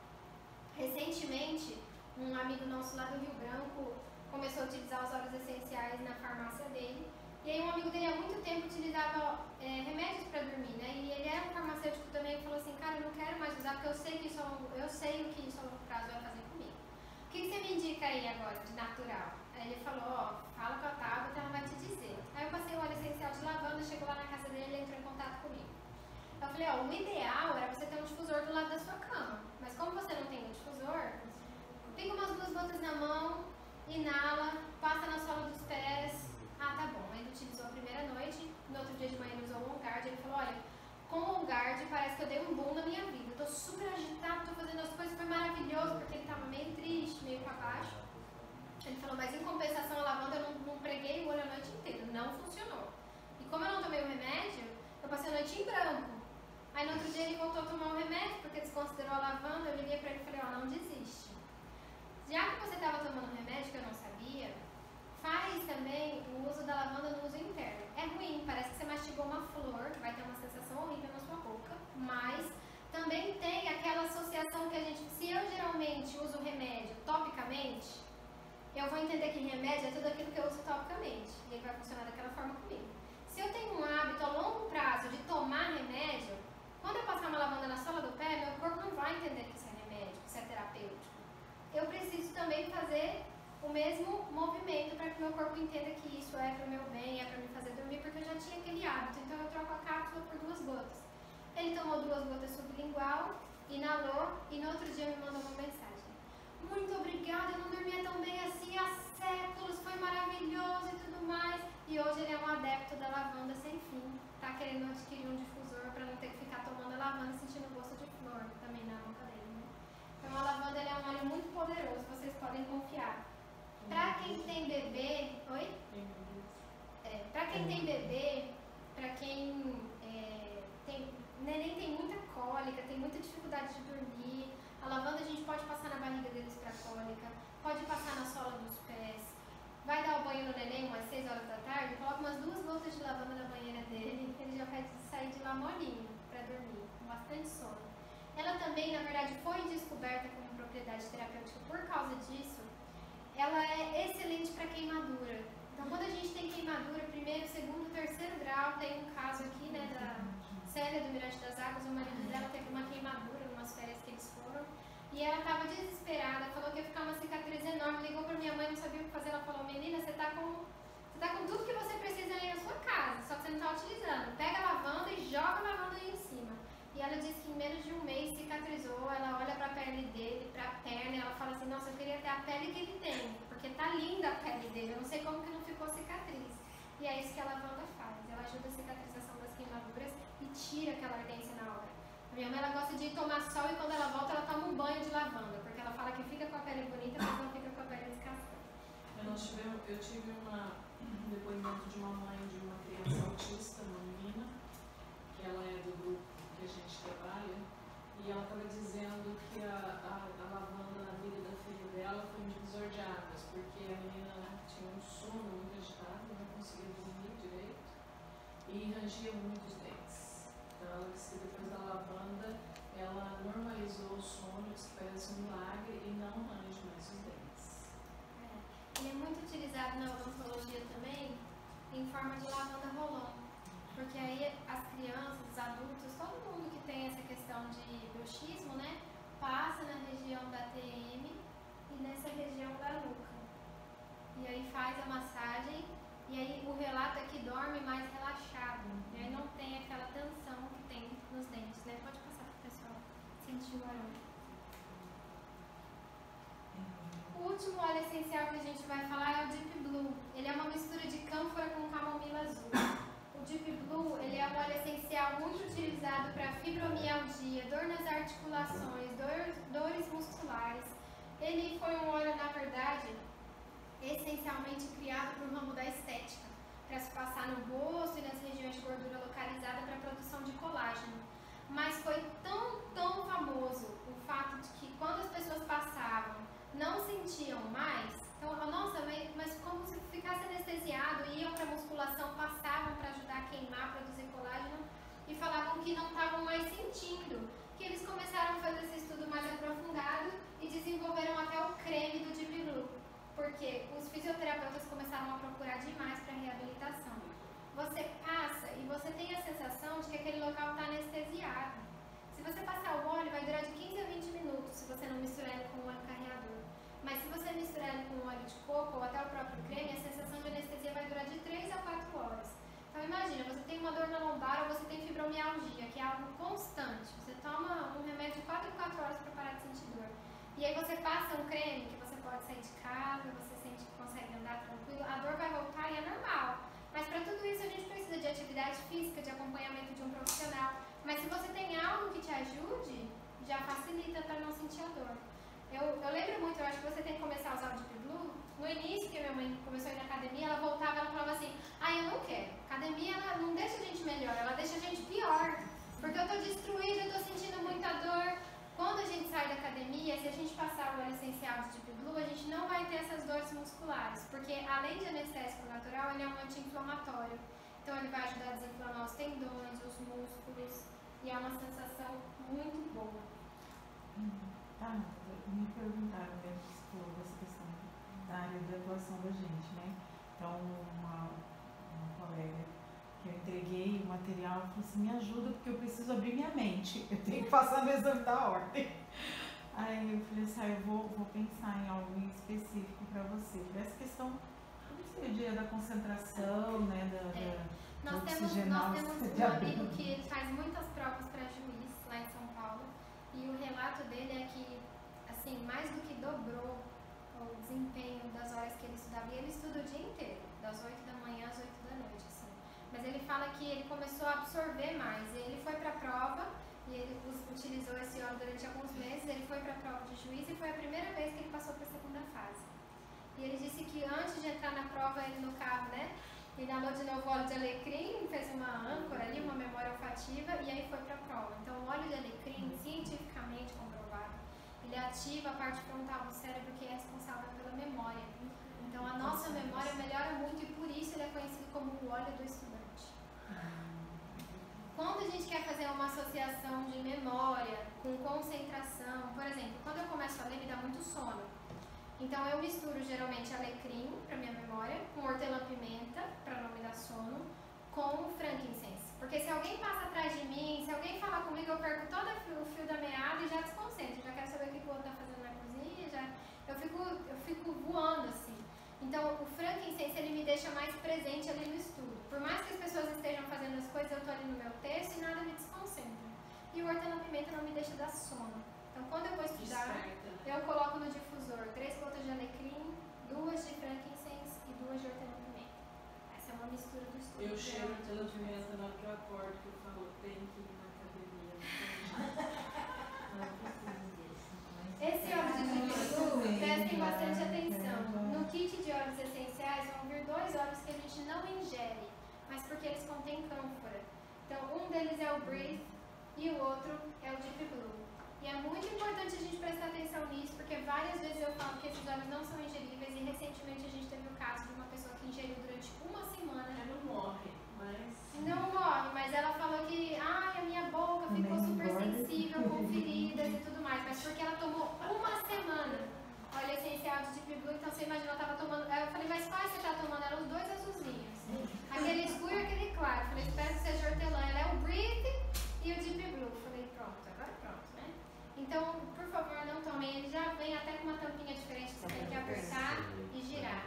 A: Recentemente, um amigo nosso lá do Rio Branco começou a utilizar os óleos essenciais na farmácia dele. E aí um amigo dele há muito tempo utilizava é, remédios para dormir, né? E ele era um farmacêutico também e falou assim, cara, eu não quero mais usar porque eu sei que isso a longo, eu sei o que isso a longo prazo vai fazer comigo. O que, que você me indica aí agora, de natural? Aí ele falou, ó, fala com a Tabata, ela vai te dizer. Aí eu passei o óleo essencial de lavanda, chegou lá na casa dele e ele entrou em contato comigo. Eu falei, ó, o ideal era você ter um difusor do lado da sua cama. Mas como você não tem um difusor, pega umas duas gotas na mão, inala, passa na sola dos pés. Ah, tá bom. Ele utilizou a primeira noite, no outro dia de manhã ele usou o On Guard. Ele falou, olha, com o On Guard parece que eu dei um boom na minha vida. Ele falou, mas em compensação a lavanda eu não, não preguei o olho a noite inteira, não funcionou. E como eu não tomei o remédio, eu passei a noite em branco. Aí no outro dia ele voltou a tomar o remédio, porque desconsiderou a lavanda, eu liguei pra ele e falei, ó, não desiste. Já que você estava tomando remédio que eu não sabia, faz também o uso da lavanda no uso interno. É ruim, parece que você mastigou uma flor, vai ter uma sensação horrível na sua boca, mas também tem aquela associação que a gente, se eu geralmente uso remédio topicamente, eu vou entender que remédio é tudo aquilo que eu uso topicamente, e ele vai funcionar daquela forma comigo. Se eu tenho um hábito a longo prazo de tomar remédio, quando eu passar uma lavanda na sola do pé, meu corpo não vai entender que isso é remédio, que isso é terapêutico. Eu preciso também fazer o mesmo movimento para que meu corpo entenda que isso é para o meu bem, é para me fazer dormir, porque eu já tinha aquele hábito, então eu troco a cápsula por duas gotas. Ele tomou duas gotas sublingual, inalou e no outro dia me mandou uma mensagem. Muito obrigada, eu não dormia tão bem assim há séculos, foi maravilhoso e tudo mais. E hoje ele é um adepto da lavanda sem fim, tá querendo adquirir um difusor para não ter que ficar tomando a lavanda e sentindo o gosto de flor também na boca dele, né? Então a lavanda ela é um óleo muito poderoso, vocês podem confiar. Pra quem tem bebê, oi? É, pra quem tem bebê, pra quem é, tem, neném tem muita cólica, tem muita dificuldade de dormir, a lavanda a gente pode passar na barriga deles pra cólica, pode passar na sola dos pés, vai dar o banho no neném umas seis horas da tarde, coloca umas duas gotas de lavanda na banheira dele, ele já vai sair de lá molinho pra dormir, com bastante sono. Ela também, na verdade, foi descoberta como propriedade terapêutica por causa disso. Ela é excelente para queimadura. Então, quando a gente tem queimadura, primeiro, segundo, terceiro grau, tem um caso aqui, né, da Célia do Mirante das Águas, o marido dela teve uma queimadura numas férias que eles foram, e ela estava desesperada, falou que ia ficar uma cicatriz enorme, ligou para minha mãe, não sabia o que fazer, ela falou, menina, você está com, você tá com tudo que você precisa aí na sua casa, só que você não está utilizando. Pega a lavanda e joga a lavanda aí em cima. E ela disse que em menos de um mês cicatrizou, ela olha pra pele dele, pra perna, e ela fala assim, nossa, eu queria ter a pele que ele tem, porque tá linda a pele dele, eu não sei como que não ficou cicatriz. E é isso que a lavanda faz, ela ajuda a cicatrização das queimaduras e tira aquela ardência na hora. A minha mãe, ela gosta de ir tomar sol e quando ela volta, ela toma um banho de lavanda, porque ela fala que fica com a pele bonita, mas não fica com a pele descascada.
C: Eu, não tive, eu tive uma, um depoimento de uma mãe de uma criança autista, uma menina, que ela é do grupo que a gente trabalha, e ela estava dizendo que a, a, a lavanda na vida da filha dela foi um divisor de águas, porque a menina tinha um sono muito agitado, não conseguia dormir direito e rangia muito os dentes. Então ela disse que depois da lavanda ela normalizou o sono, disse que parece um milagre e não range mais os dentes.
A: É. Ele é muito utilizado na odontologia também em forma de lavanda rolon. Porque aí as crianças, os adultos, todo mundo que tem essa questão de bruxismo, né, passa na região da T M e nessa região da nuca. E aí faz a massagem e aí o relato é que dorme mais relaxado. E aí não tem aquela tensão que tem nos dentes, né? Pode passar pro pessoal sentir o aroma. O último óleo essencial que a gente vai falar é o Deep Blue. Ele é uma mistura de cânfora com camomila azul. O Deep Blue, ele é um óleo essencial muito utilizado para fibromialgia, dor nas articulações, dor, dores musculares. Ele foi um óleo, na verdade, essencialmente criado para o ramo da estética, para se passar no rosto e nas regiões de gordura localizada para a produção de colágeno. Mas foi tão, tão famoso o fato de que quando as pessoas passavam, não sentiam mais. Então, nossa, mas, mas como se ficasse anestesiado, iam para a musculação, passavam para ajudar a queimar, produzir colágeno e falavam que não estavam mais sentindo. Que eles começaram a fazer esse estudo mais aprofundado e desenvolveram até o creme do Deep Blue, porque os fisioterapeutas começaram a procurar demais para reabilitação. Você passa e você tem a sensação de que aquele local está anestesiado. Se você passar o óleo, vai durar de quinze a vinte minutos, se você não misturar ele com o óleo carreador. Mas se você misturar ele com óleo de coco ou até o próprio creme, a sensação de anestesia vai durar de três a quatro horas. Então imagina, você tem uma dor na lombar ou você tem fibromialgia, que é algo constante. Você toma um remédio de quatro em quatro horas para parar de sentir dor. E aí você passa um creme que você pode sair de casa, você sente que consegue andar tranquilo, a dor vai voltar e é normal. Mas para tudo isso a gente precisa de atividade física, de acompanhamento de um profissional. Mas se você tem algo que te ajude, já facilita para não sentir a dor. Eu, eu lembro muito, eu acho que você tem que começar a usar o Deep Blue. No início, que minha mãe começou a ir na academia, ela voltava, ela falava assim, ah, eu não quero. Academia, ela não deixa a gente melhor, ela deixa a gente pior. Porque eu tô destruída, eu tô sentindo muita dor. Quando a gente sai da academia, se a gente passar o óleo essencial de Deep Blue, a gente não vai ter essas dores musculares. Porque além de anestésico natural, ele é um anti-inflamatório. Então ele vai ajudar a desinflamar os tendões, os músculos. E é uma sensação muito boa.
E: Tá, me perguntaram dentro dessa questão da área de atuação da gente, né? Então, uma, uma colega que eu entreguei o material, ela falou assim, me ajuda porque eu preciso abrir minha mente, eu tenho que passar no exame da ordem. Aí eu falei assim, ah, eu vou, vou pensar em algo específico para você. Essa questão, não sei, o dia da concentração, né, da,
A: É.
E: da
A: Nós temos, nós temos um amigo que ele faz muitas provas para juiz lá em São Paulo e o relato dele é que, assim, mais do que dobrou o desempenho das horas que ele estudava, e ele estuda o dia inteiro, das oito da manhã às oito da noite, assim. Mas ele fala que ele começou a absorver mais, e ele foi para a prova, e ele utilizou esse óleo durante alguns meses, ele foi para a prova de juiz e foi a primeira vez que ele passou para a segunda fase. E ele disse que antes de entrar na prova, ele no carro, né, inalou de novo óleo de alecrim, fez uma âncora ali, uma memória olfativa, e aí foi para a prova. Então, o óleo de alecrim, cientificamente comprovado, ele ativa a parte frontal do cérebro que é responsável pela memória. Então, a nossa memória melhora muito e por isso ele é conhecido como o óleo do estudante. Quando a gente quer fazer uma associação de memória com concentração, por exemplo, quando eu começo a ler, me dá muito sono. Então, eu misturo geralmente alecrim para minha memória, com hortelã-pimenta para não me dar sono, com frankincense. Porque se alguém passa atrás de mim, se alguém fala comigo, eu perco todo o fio da meada e já desconcentro. Já quero saber o que o outro está fazendo na cozinha, já, eu, fico, eu fico voando assim. Então, o frankincense, ele me deixa mais presente ali no estudo. Por mais que as pessoas estejam fazendo as coisas, eu estou ali no meu texto e nada me desconcentra. E o hortelã-pimenta não me deixa dar sono. Então, quando eu vou estudar, eu coloco no difusor três gotas de alecrim, duas de frankincense e duas de hortelã-pimenta. Essa é uma mistura do estudo.
C: Eu cheiro hortelã-pimenta na hora que eu acordo, que eu falo, tem que ir na academia.
A: Esse óleo de Deep prestem bastante atenção. No kit de óleos essenciais vão vir dois óleos que a gente não ingere, mas porque eles contêm cânfora. Então, um deles é o Breathe e o outro é o Deep Blue. E é muito importante a gente prestar atenção nisso, porque várias vezes eu falo que esses óleos não são ingeríveis e recentemente a gente teve o caso de uma pessoa que ingeriu durante uma semana.
C: Ela não morre, mas...
A: Não morre, mas ela falou que ai, a minha boca ficou super sensível, com feridas e tudo mais, mas porque ela tomou uma semana óleo essencial de Deep Blue, então você imagina, ela estava tomando, eu falei, mas quais você está tomando? Eram os dois azulzinhos, aquele escuro e aquele claro. Eu falei, espero que seja hortelã, ela é o Breathe e o Deep Blue. Eu falei, pronto, agora pronto, né? Então, por favor, não tomem, ele já vem até com uma tampinha diferente que você tem que apertar e girar.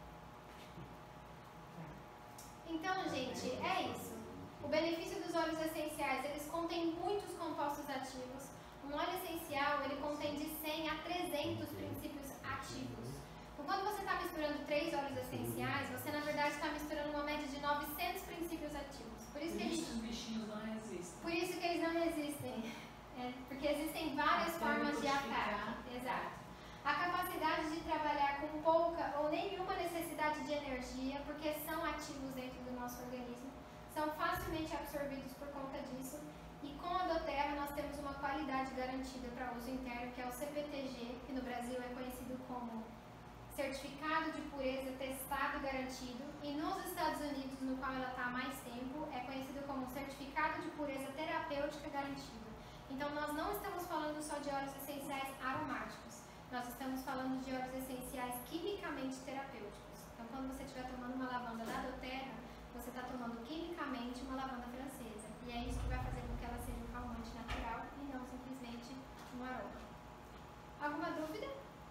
A: Então, gente, é isso. O benefício dos óleos essenciais, eles contêm muitos compostos ativos. Um óleo essencial, ele contém de cem a trezentos princípios ativos. Então, quando você está misturando três óleos essenciais, você, na verdade, está misturando uma média de novecentos princípios ativos. Por isso que, a gente,
C: os bichinhos não resistem.
A: por isso que eles não resistem. É, porque existem várias
C: Até
A: formas de
C: modificar.
A: ataque. Exato. A capacidade de trabalhar com pouca ou nenhuma necessidade de energia, porque são ativos dentro do nosso organismo, são facilmente absorvidos por conta disso. E com a doTERRA nós temos uma qualidade garantida para uso interno, que é o C P T G, que no Brasil é conhecido como Certificado de Pureza Testado Garantido, e nos Estados Unidos, no qual ela está há mais tempo, é conhecido como Certificado de Pureza Terapêutica Garantido. Então nós não estamos falando só de óleos essenciais aromáticos, nós estamos falando de óleos essenciais quimicamente terapêuticos. Então quando você estiver tomando uma lavanda da doTERRA, você está tomando quimicamente uma lavanda francesa. E é isso que vai fazer com que ela seja um calmante natural e não simplesmente um aroma. Alguma dúvida?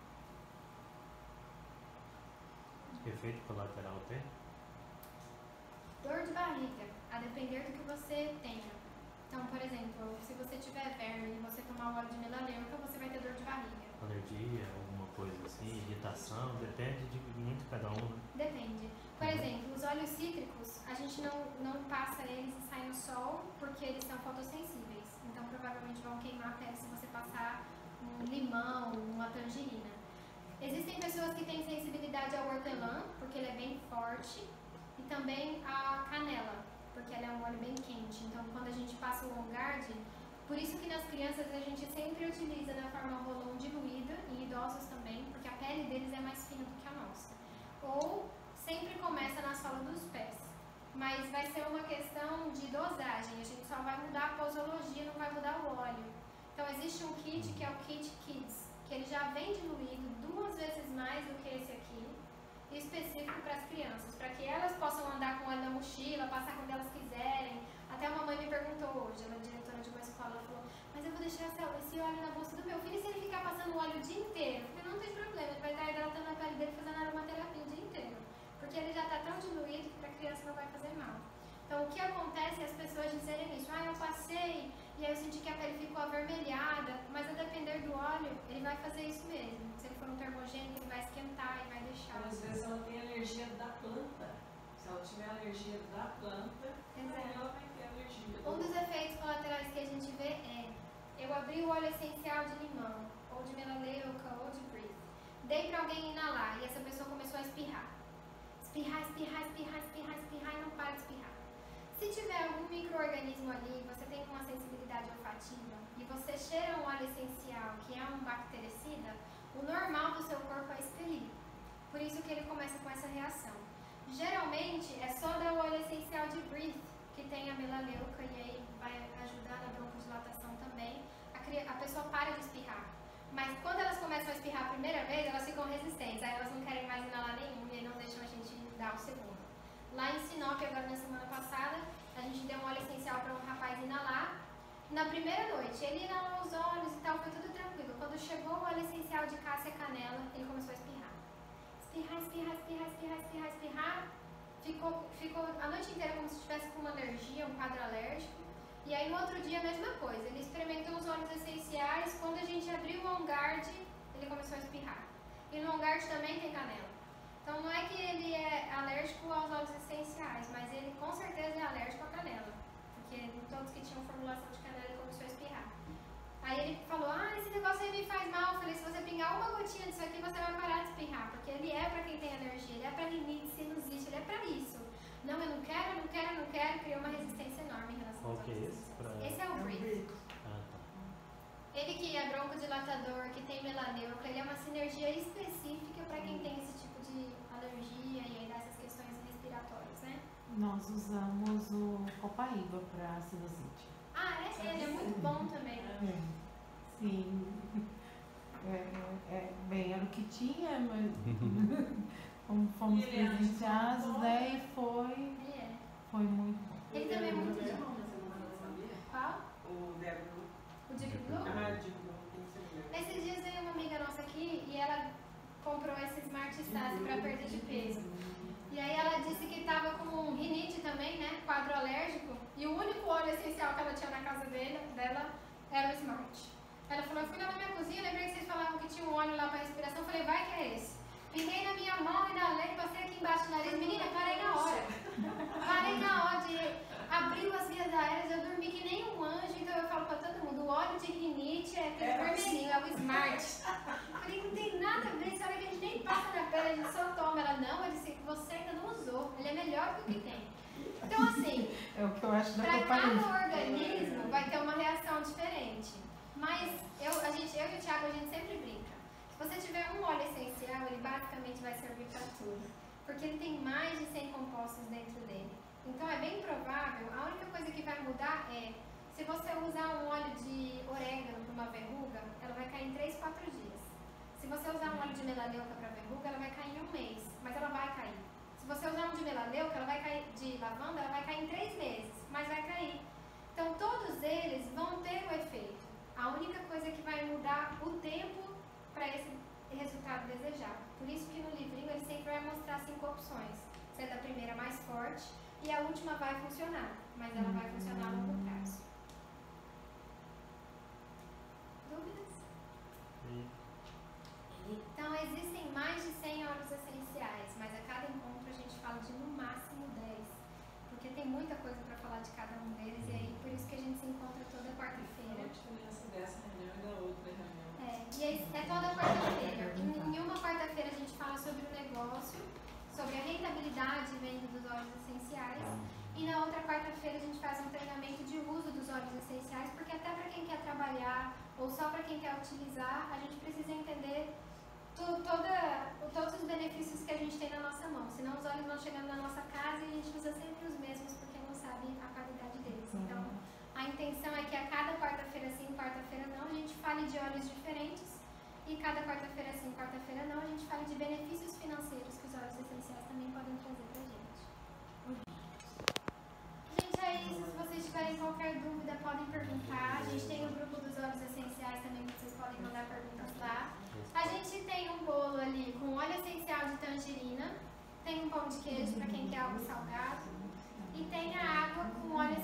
B: Efeito colateral tem?
A: Dor de barriga, a depender do que você tenha. Então, por exemplo, se você tiver verme e você tomar o óleo de melaleuca, você vai ter dor de barriga.
B: Alergia, alguma coisa assim, irritação, depende de muito cada um, né?
A: Depende. Por exemplo, os óleos cítricos, a gente não, não passa eles e sai no sol porque eles são fotossensíveis. Então, provavelmente vão queimar a pele se você passar um limão, uma tangerina. Existem pessoas que têm sensibilidade ao hortelã, porque ele é bem forte, e também a canela, porque ela é um óleo bem quente. Então, quando a gente passa o On Guard, por isso que nas crianças a gente sempre utiliza na forma rolon diluída, e idosos também, porque a pele deles é mais fina do que a nossa. Ou sempre começa na sola dos pés. Mas vai ser uma questão de dosagem, a gente só vai mudar a posologia, não vai mudar o óleo. Então existe um kit que é o Kit Kids, que ele já vem diluído duas vezes mais do que esse aqui, específico para as crianças, para que elas possam andar com óleo na mochila, passar quando elas quiserem. Até uma mãe me perguntou hoje, ela é diretora de uma escola, ela falou, mas eu vou deixar esse óleo na bolsa do meu filho e se ele ficar passando o óleo o dia inteiro? Eu falei, não tem problema, ele vai estar hidratando a pele dele fazendo aromaterapia o dia inteiro. Porque ele já está tão diluído que para a criança não vai fazer mal. Então, o que acontece é as pessoas dizerem isso. Ah, eu passei e aí eu senti que a pele ficou avermelhada. Mas a depender do óleo, ele vai fazer isso mesmo. Se ele for um termogênico, ele vai esquentar e vai deixar.
C: Às vezes ela tem alergia da planta. Se ela tiver alergia da planta,
A: Exato.
C: ela vai ter alergia.
A: Um dos efeitos colaterais que a gente vê é: eu abri o óleo essencial de limão, ou de melaleuca, ou de breathe. Dei para alguém inalar e essa pessoa começou a espirrar. Espirrar, espirrar, espirrar, espirrar, espirrar e não para de espirrar. Se tiver algum micro-organismo ali, você tem uma sensibilidade olfativa e você cheira um óleo essencial que é um bactericida, o normal do seu corpo é expelir. Por isso que ele começa com essa reação. Geralmente é só dar o óleo essencial de breathe, que tem a melaleuca e aí vai ajudar na broncodilatação também. A, a pessoa para de espirrar. Mas quando elas começam a espirrar a primeira vez, elas ficam resistentes, aí elas não querem mais inalar nenhum e aí não deixam a gente dar o segundo. Lá em Sinop, agora na semana passada, a gente deu um óleo essencial para um rapaz inalar. Na primeira noite, ele inalou os olhos e tal, foi tudo tranquilo. Quando chegou o óleo essencial de cássia canela, ele começou a espirrar. Espirrar, espirrar, espirrar, espirrar, espirrar, espirrar. Ficou, ficou a noite inteira como se estivesse com uma alergia, um quadro alérgico. E aí no outro dia a mesma coisa, ele experimentou os óleos essenciais, quando a gente abriu o On Guard, ele começou a espirrar. E no On Guard também tem canela. Então não é que ele é alérgico aos óleos essenciais, mas ele com certeza é alérgico à canela. Porque todos que tinham formulação de canela ele começou a espirrar. Aí ele falou, ah, esse negócio aí me faz mal. Eu falei, se você pingar uma gotinha disso aqui, você vai parar de espirrar. Porque ele é pra quem tem alergia, ele é pra rinite, sinusite, ele é pra isso. Não, eu não quero, eu não quero, eu não quero. Criou uma resistência enorme em relação aos
B: Qual que é
A: óleos
B: esse?
A: essenciais.
B: Pra-
A: Esse é o Breathe.
B: Ah, tá.
A: Ele que é broncodilatador, que tem melaleuca, ele é uma sinergia específica para quem tem esse tipo de alergia e aí dessas questões respiratórias, né?
E: Nós usamos o Copaíba para sinusite.
A: Ah, é? Ele é muito bom também.
E: É. Sim. É, é, é, bem, era o que tinha, mas como fomos
C: E ele é
E: presenteados,
C: anticoncepcional,
E: daí
C: né?
E: foi,
A: Ele é.
E: foi muito bom.
A: Ele também é muito
F: bom.
A: bom.
F: Você sabia?
A: Qual?
F: O Débora.
A: O Deep Blue?
F: Ah, de novo, tem que ser.
A: Esses dias veio uma amiga nossa aqui e ela comprou esse Smart Stase para perda de peso. E aí ela disse que estava com rinite também, né? Quadro alérgico. E o único óleo essencial que ela tinha na casa dele, dela era o Smart. Ela falou, eu fui lá na minha cozinha, lembrei que vocês falavam que tinha um óleo lá para respiração. Eu falei, vai que é esse. Pinguei na minha mão e na lei, passei aqui embaixo do nariz. Menina, parei na hora. Parei na hora de... Abriu as vias aéreas, eu dormi que nem um anjo. Então eu falo para todo mundo, o óleo de rinite é aquele vermelhinho, é o Smart. Eu falei, não tem nada a ver, isso é hora que a gente nem passa na pele, a gente só toma. Ela, não, eu disse que você ainda não usou. Ele é melhor que o que tem. Então assim,
E: É o que eu acho da
A: para
E: Copaíba.
A: cada organismo vai ter uma reação diferente. Mas eu, a gente, eu e o Thiago, a gente sempre brinca. Se você tiver um óleo essencial, ele basicamente vai servir para tudo. Porque ele tem mais de cem compostos dentro dele. Então é bem provável, a única coisa que vai mudar é, se você usar um óleo de orégano para uma verruga, ela vai cair em três, quatro dias. Se você usar um óleo de melaleuca para verruga, ela vai cair em um mês, mas ela vai cair. Se você usar um de melaleuca, ela vai cair, de lavanda, ela vai cair em três meses, mas vai cair. Então todos eles vão ter o efeito. A única coisa que vai mudar o tempo para esse resultado desejado. Por isso que no livrinho ele sempre vai mostrar cinco opções. Sendo a primeira mais forte e a última vai funcionar, mas ela vai funcionar a longo prazo. Dúvidas?
B: E
A: Então existem mais de cem óleos essenciais, mas a cada encontro a gente fala de no máximo dez. Porque tem muita coisa para falar de cada um deles e aí por isso que a gente se encontra toda
C: Qual a
A: quarta-feira.
C: diferença dessa reunião e da outra reunião?
A: É, quarta-feira a gente faz um treinamento de uso dos óleos essenciais, porque até para quem quer trabalhar ou só para quem quer utilizar, a gente precisa entender tu, toda, todos os benefícios que a gente tem na nossa mão. Senão os óleos vão chegando na nossa casa e a gente usa sempre os mesmos porque não sabe a qualidade deles. Então, a intenção é que a cada quarta-feira sim, quarta-feira não, a gente fale de óleos diferentes e cada quarta-feira sim, quarta-feira não, a gente fale de benefícios financeiros que os óleos essenciais também podem trazer pra gente. Gente, é isso. Se vocês tiverem qualquer dúvida, podem perguntar. A gente tem o grupo dos óleos essenciais também, que vocês podem mandar perguntas lá. A gente tem um bolo ali com óleo essencial de tangerina, tem um pão de queijo para quem quer algo salgado e tem a água com óleo